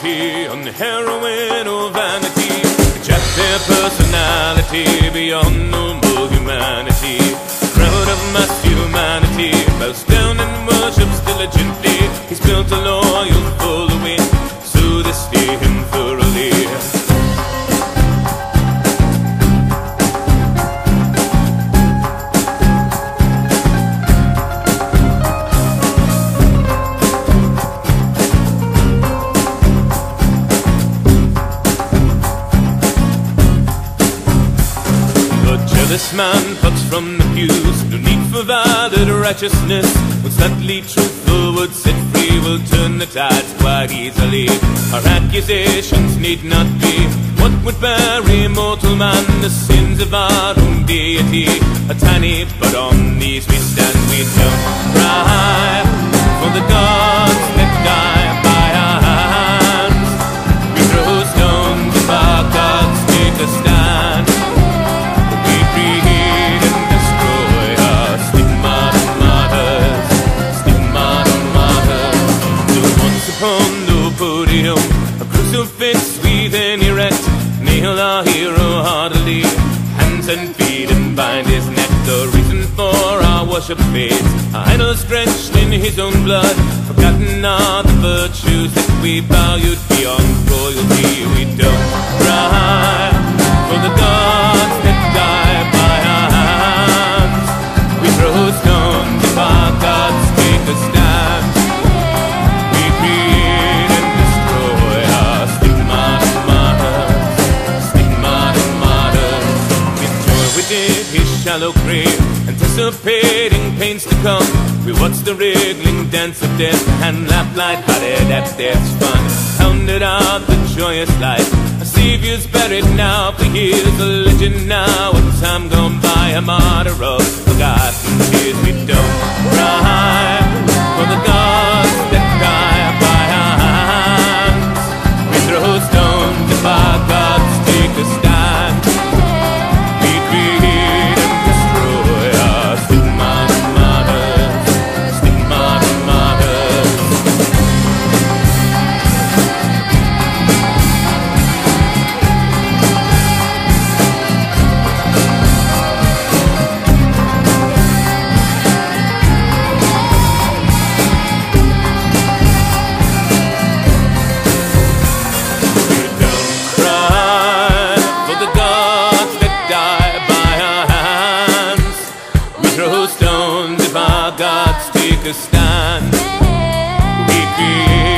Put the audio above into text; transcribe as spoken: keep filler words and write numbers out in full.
cruelty, on heroin or vanity, reject their personality beyond normal humanity. Crowd of mass humanity bows down and worships diligently. He's built a loyal following, so they stay him thoroughly. This man plucks from the pews, no need for valid righteousness. When slightly truthful would set free, will turn the tides quite easily. Our accusations need not be what would bury mortal man, the sins of our own deity. A tiny, but on these we stand. We don't cry for the gods that die by our hands. We throw stones if our gods take a stand. Create and destroy our stigmata martyrs, stigmata martyrs. So once upon the podium, a crucifix we then erect, nail our hero heartily, hands and feet and bind his neck. The reason for our worship fades, our idols drenched in his own blood. Forgotten are the virtues that we valued beyond royalty. We don't cry for the gods that die by our hands. We throw stones if our gods take a stand. We create and destroy our stigmata martyrs, stigmata martyrs. With joy we dig his shallow grave, anticipating pains to come. We watch the wriggling dance of death and laugh light-hearted at death's fun. Pounded out the joyous life, our Savior's buried now, for he is a legend now. A time gone by, a martyr of forgotten tears. We don't cry for the gods that die by our hands. We throw stones if our gods take a stand. We create and destroy our stigmata martyrs, stigmata martyrs. Throw stones if our gods take a stand. We create